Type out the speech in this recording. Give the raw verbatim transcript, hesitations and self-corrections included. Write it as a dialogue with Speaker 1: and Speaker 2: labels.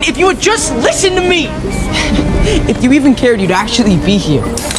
Speaker 1: If you would just listen to me!
Speaker 2: If you even cared, you'd actually be here.